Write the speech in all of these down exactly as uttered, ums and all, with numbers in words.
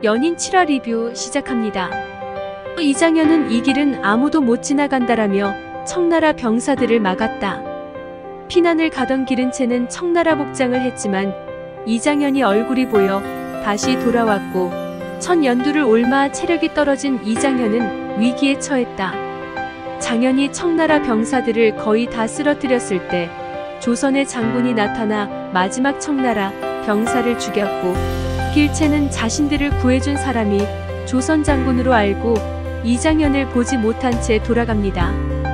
연인 칠 화 리뷰 시작합니다. 이장현은 이 길은 아무도 못 지나간다라며 청나라 병사들을 막았다. 피난을 가던 기른채는 청나라 복장을 했지만 이장현이 얼굴이 보여 다시 돌아왔고 첫 연두를 옮아 체력이 떨어진 이장현은 위기에 처했다. 장현이 청나라 병사들을 거의 다 쓰러뜨렸을 때 조선의 장군이 나타나 마지막 청나라 병사를 죽였고 길채는 자신들을 구해준 사람이 조선 장군으로 알고 이장현을 보지 못한 채 돌아갑니다.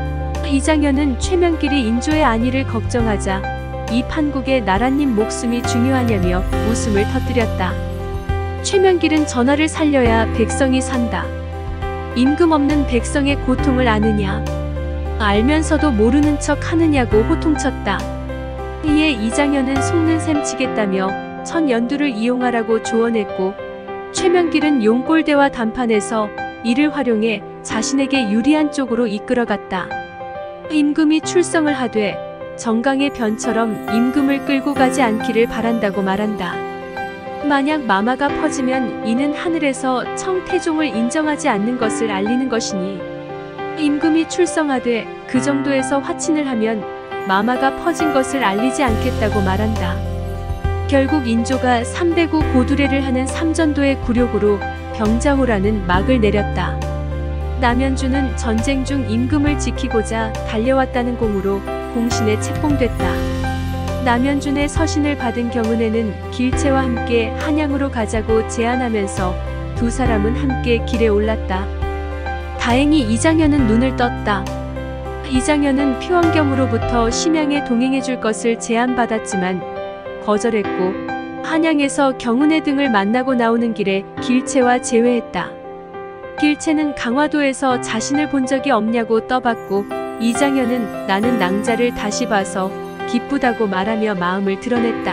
이장현은 최명길이 인조의 안위를 걱정하자 이 판국의 나라님 목숨이 중요하냐며 웃음을 터뜨렸다. 최명길은 전하를 살려야 백성이 산다. 임금 없는 백성의 고통을 아느냐? 알면서도 모르는 척 하느냐고 호통쳤다. 이에 이장현은 속는 셈 치겠다며 첫 연두를 이용하라고 조언했고 최명길은 용골대와 담판에서 이를 활용해 자신에게 유리한 쪽으로 이끌어갔다. 임금이 출성을 하되 정강의 변처럼 임금을 끌고 가지 않기를 바란다고 말한다. 만약 마마가 퍼지면 이는 하늘에서 청태종을 인정하지 않는 것을 알리는 것이니 임금이 출성하되 그 정도에서 화친을 하면 마마가 퍼진 것을 알리지 않겠다고 말한다. 결국 인조가 삼백오 고두례를 하는 삼전도의 굴욕으로 병자호라는 막을 내렸다. 남현주는 전쟁 중 임금을 지키고자 달려왔다는 공으로 공신에 책봉됐다. 남현준의 서신을 받은 경은에는 길채와 함께 한양으로 가자고 제안하면서 두 사람은 함께 길에 올랐다. 다행히 이장현은 눈을 떴다. 이장현은 표원경으로부터 심양에 동행해줄 것을 제안받았지만 거절했고 한양에서 경은의 등을 만나고 나오는 길에 길채와 재회했다. 길채는 강화도에서 자신을 본 적이 없냐고 떠받고 이장현은 나는 낭자를 다시 봐서 기쁘다고 말하며 마음을 드러냈다.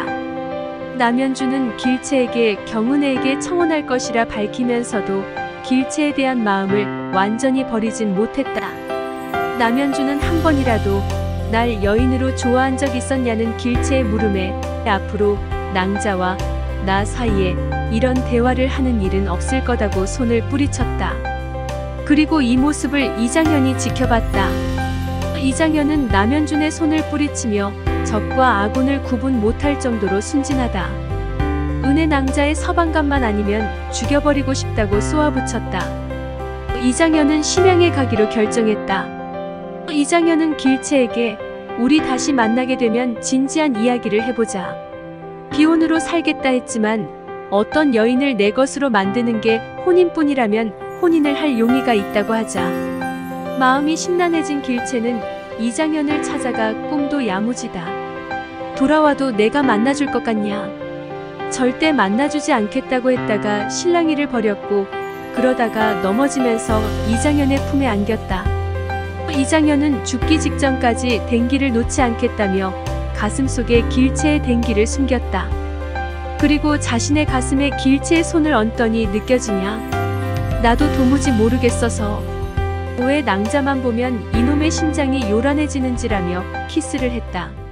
남현주는 길채에게 경은애에게 청혼할 것이라 밝히면서도 길채에 대한 마음을 완전히 버리진 못했다. 남현주는 한 번이라도 날 여인으로 좋아한 적 있었냐는 길채의 물음에 앞으로 낭자와 나 사이에 이런 대화를 하는 일은 없을 거다고 손을 뿌리쳤다. 그리고 이 모습을 이장현이 지켜봤다. 이장현은 남현준의 손을 뿌리치며 적과 아군을 구분 못할 정도로 순진하다. 은혜 낭자의 서방감만 아니면 죽여버리고 싶다고 쏘아붙였다. 이장현은 심양에 가기로 결정했다. 이장현은 길채에게 우리 다시 만나게 되면 진지한 이야기를 해보자. 비혼으로 살겠다 했지만 어떤 여인을 내 것으로 만드는 게 혼인뿐이라면 혼인을 할 용의가 있다고 하자. 마음이 심란해진 길채는 이장현을 찾아가 꿈도 야무지다. 돌아와도 내가 만나줄 것 같냐? 절대 만나주지 않겠다고 했다가 실랑이를 벌였고 그러다가 넘어지면서 이장현의 품에 안겼다. 이장현은 죽기 직전까지 댕기를 놓지 않겠다며 가슴속에 길채의 댕기를 숨겼다. 그리고 자신의 가슴에 길채의 손을 얹더니 느껴지냐? 나도 도무지 모르겠어서 왜 낭자만 보면 이놈의 심장이 요란해지는지라며 키스를 했다.